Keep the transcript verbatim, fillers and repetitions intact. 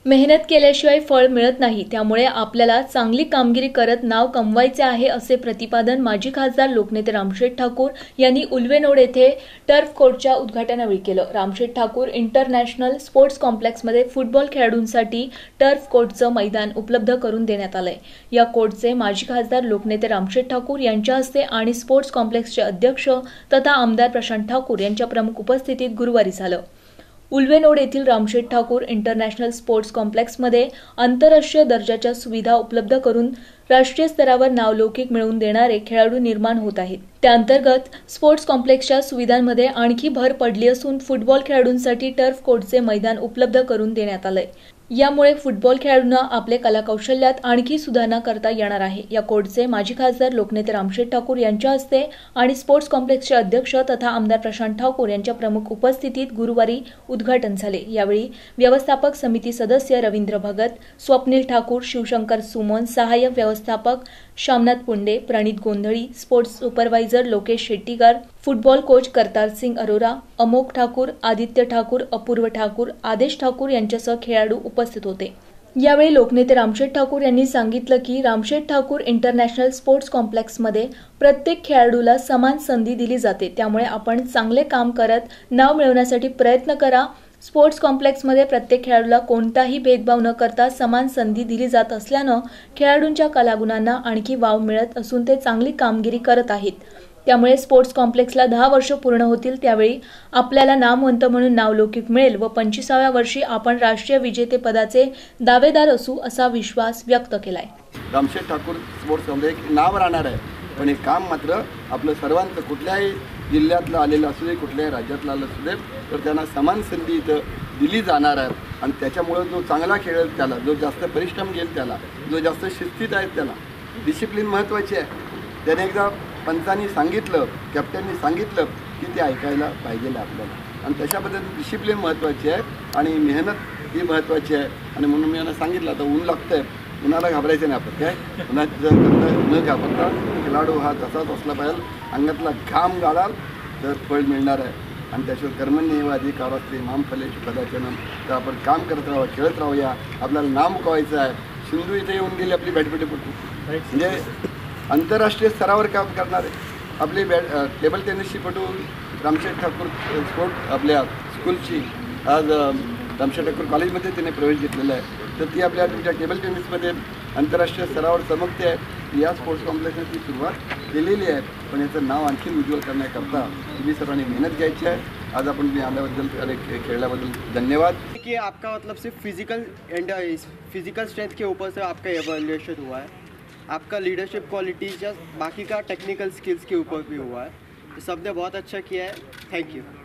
मेहनत केल्याशिवाय फळ मिळत नाही, त्यामुळे आपल्याला चांगली कामगिरी करत नाव कमवायचे आहे, असे प्रतिपादन माजी खासदार लोकनेते रामशेठ ठाकूर यांनी उल्वेनोड येथे टर्फ कोर्टच्या उद्घाटनावेळी केलं. रामशेठ ठाकूर इंटरनॅशनल स्पोर्ट्स कॉम्प्लेक्समध्ये फुटबॉल खेळाडूंसाठी टर्फ कोर्टचं मैदान उपलब्ध करून देण्यात आलंय. या कोर्टचे माजी खासदार लोकनेते रामशेठ ठाकूर यांच्या हस्ते आणि स्पोर्ट्स कॉम्प्लेक्सचे अध्यक्ष तथा आमदार प्रशांत ठाकूर यांच्या प्रमुख उपस्थितीत गुरुवारी झालं. उल्वेनोड येथील रामशेठ ठाकूर इंटरनॅशनल स्पोर्ट्स कॉम्प्लेक्समध्ये आंतरराष्ट्रीय दर्जाच्या सुविधा उपलब्ध करून राष्ट्रीय स्तरावर नावलौकिक मिळवून देणारे खेळाडू निर्माण होत आहेत. त्याअंतर्गत स्पोर्ट्स कॉम्प्लेक्सच्या सुविधांमध्ये आणखी भर पडली असून फुटबॉल खेळाडूंसाठी टर्फ कोर्टचे मैदान उपलब्ध करून देण्यात आलंय. यामुळे फुटबॉल खेळाडूंना आपले कलाकौशल्यात आणखी सुधारणा करता येणार आहे. या कोर्टचे माजी खासदार लोकनेते रामशेठ ठाकूर यांच्या हस्ते आणि स्पोर्ट्स कॉम्प्लेक्सचे अध्यक्ष तथा आमदार प्रशांत ठाकूर यांच्या प्रमुख उपस्थितीत गुरुवारी उद्घाटन झाले. यावेळी व्यवस्थापक समिती सदस्य रवींद्र भगत, स्वप्नील ठाकूर, शिवशंकर सुमन, सहाय्यक व्यवस्थापक Shyamnath Punde, Pranit Gondhali, sports supervisor Lokesh Shettikar, football coach Kartar Singh Arora, Amogh Thakur, Aditya Thakur, Apurva Thakur, Adesh Thakur यांच्यासह खेळाडू उपस्थित होते. यावेळी लोकनेते रामशेठ ठाकूर यांनी सांगितलं की रामशेठ ठाकूर इंटरनॅशनल स्पोर्ट्स कॉम्प्लेक्समध्ये प्रत्येक खेळाडूला समान संधी दिली जाते, त्यामुळे आपण चांगले काम करत नाव मिळवण्यासाठी प्रयत्न करा. स्पोर्ट्स कॉम्प्लेक्समध्ये प्रत्येक खेळाडूला कोणताही भेदभाव न करता समान संधी दिली जात असल्यानं खेळाडूंच्या कलागुणांना आणखी वाव मिळत असून ते चांगली कामगिरी करत आहेत. त्यामुळे स्पोर्ट्स कॉम्प्लेक्सला दहा वर्ष पूर्ण होतील त्यावेळी आपल्याला नामवंत म्हणून नावलौकिक मिळेल व पंचवीसाव्या वर्षी आपण राष्ट्रीय विजेतेपदाचे दावेदार असू असा विश्वास व्यक्त केलाय. रामशेठ ठाकूर स्पोर्ट्स कॉम्प्लेक्स नाव राहणार आहे, पण हे काम मात्र आपलं सर्वांचं कुठल्याही जिल्ह्यातलं आलेलं असू दे, कुठल्याही राज्यातलं आलं असू दे, तर त्यांना समान संधी इथं दिली जाणार आहे. आणि त्याच्यामुळं जो चांगला खेळेल त्याला, जो जास्त परिश्रम घेईल त्याला, जो जास्त शिस्तीत आहे त्याला, डिसिप्लिन महत्त्वाची आहे. त्याने एकदा पंचांनी सांगितलं, कॅप्टननी सांगितलं की ते ऐकायला पाहिजे आपल्याला. आणि तशा पद्धतीने डिसिप्लिन महत्त्वाची आहे आणि मेहनत ही महत्त्वाची आहे. आणि म्हणून मी यांना सांगितलं, आता ऊन लागतं आहे, उन्हाला घाबरायचं नाही आपण, काय उन्हाचं करता न घाबरता खेळाडू हा तसाच असला पाहिजे. अंगातला घाम गाळाल तर फळ मिळणार आहे. आणि त्याशिवाय कर्मण्येव अधिकारस्ते माम फलेषु कदाचन, तर आपण काम करत राहावं, खेळत राहूया, आपल्याला नाव मुकवायचं आहे. सिंधू इथे येऊन गेली आपली बॅडमिंटनपटू, म्हणजे आंतरराष्ट्रीय स्तरावर काम करणारे आपली बॅट टेबल टेनिसची-पटू रामशेठ ठाकूर स्पोर्ट आपल्या स्कूलची आज रामशेठ ठाकूर कॉलेजमध्ये तिने प्रवेश घेतलेला आहे. तर ती आपल्या तुमच्या टेबल टेनिसमध्ये आंतरराष्ट्रीय स्तरावर चमकते आहे. या स्पोर्ट्स कॉम्प्लेक्सने ती सुरुवात केलेली आहे, पण याचं नाव आणखी उज्ज्वल करण्याकरता तुम्ही सर्वांनी मेहनत घ्यायची आहे. आज आपण तुम्ही आल्याबद्दल आणि खेळल्याबद्दल धन्यवाद. कि आपका मतलब सिर्फ फिजिकल एंड फिजिकल स्ट्रेंथ के ऊपर से आपका एवोल्यूशन हुआ है, आपका लीडरशिप क्वालिटीज या बाकी का टेक्निकल स्किल्स के ऊपर भी हुआ है. सबने बहुत अच्छा किया है. Thank you.